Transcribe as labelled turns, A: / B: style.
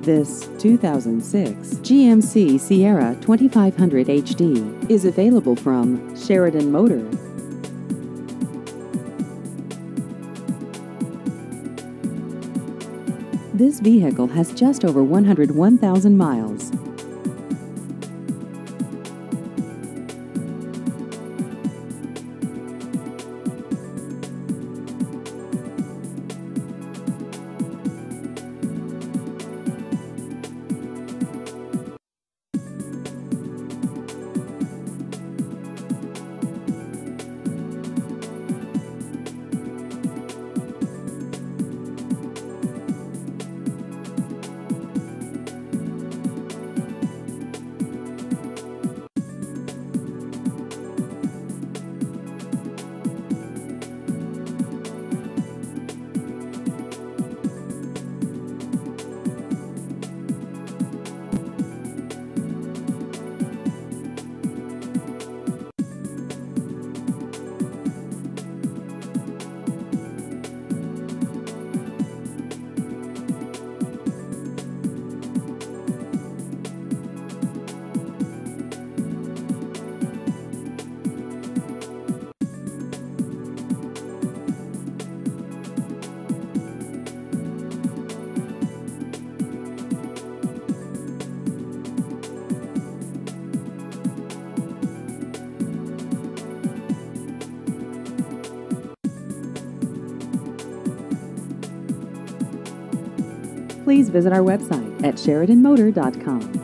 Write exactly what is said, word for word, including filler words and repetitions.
A: This two thousand six G M C Sierra twenty-five hundred H D is available from Sheridan Motor. This vehicle has just over one hundred one thousand miles. Please visit our website at sheridan motor dot com.